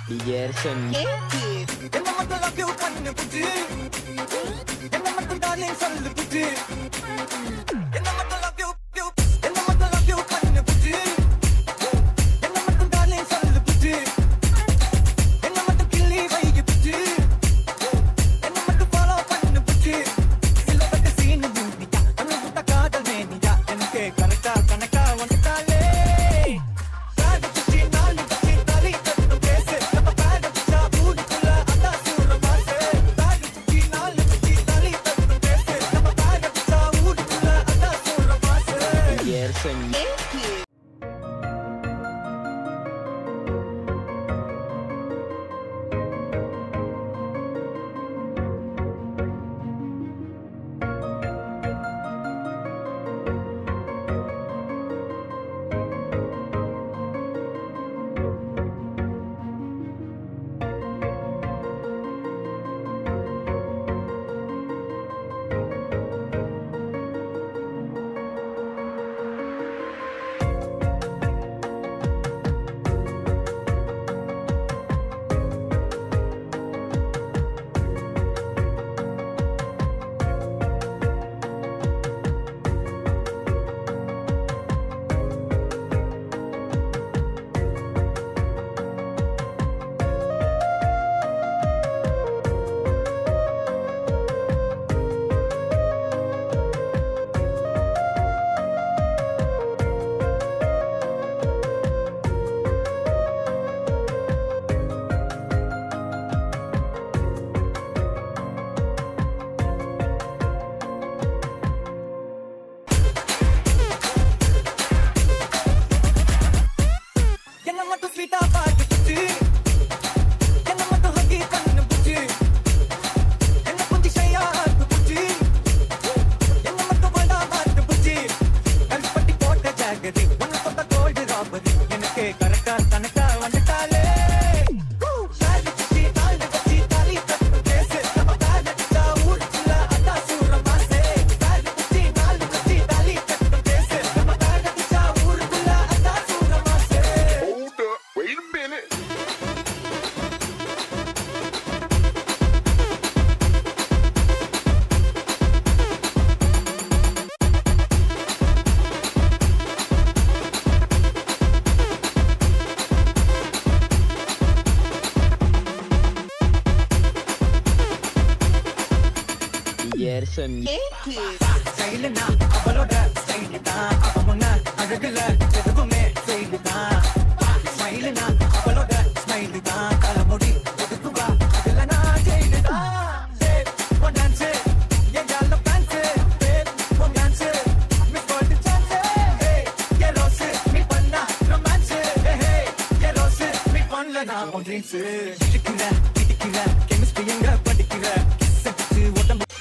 Gerson. என்ன மட்டும் love you பண்ணு புடி. என்ன மட்டும் darling சொல்லு புடி. என்ன மட்டும் love you என்ன மட்டும் love you பண்ணு புடி. என்ன மட்டும் darling சொல்லு புடி. என்ன மட்டும் கிள்ளி வை புடி. என்ன மட்டும் follow பண்ணு புடி. சிலபட்ட சீன் மூடியா அண்ணு புட்ட காதல் மேனியா எனக்கு கரெக்டா கணக்கா வந்துட்டாலே. Gerson. Stylena avaloda style da avamuna adagala edukume style da Stylena avaloda style da kalamudi edukuva adalana style da one dance ye galla dance one dance miss for the chance hey ye rose mi panna romance hey ye rose mi panna na on drinks dikira chemistry enga padikira kiss odambu